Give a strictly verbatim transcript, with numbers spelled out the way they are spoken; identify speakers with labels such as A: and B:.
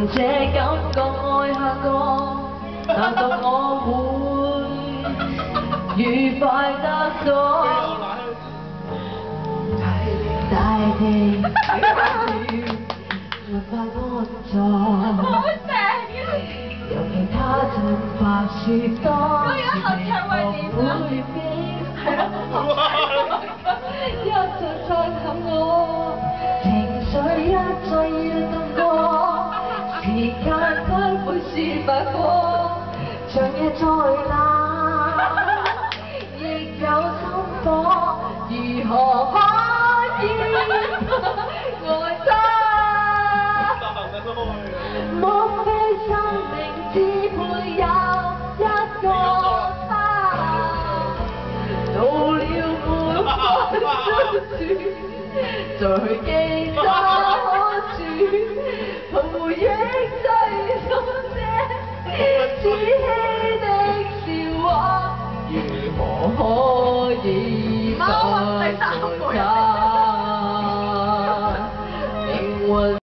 A: 這感覺愛下個，難道我會愉快得多？大地沒法安坐，尤其他陣白雪多，會變一陣再等我，情緒一再要渡過，時間不會是白過，長夜再冷，亦有心火，如何可以愛他？莫非生命只配有一個他？到了沒法相處，在記得住，回憶追溯這稚氣的笑話，如何可以再在？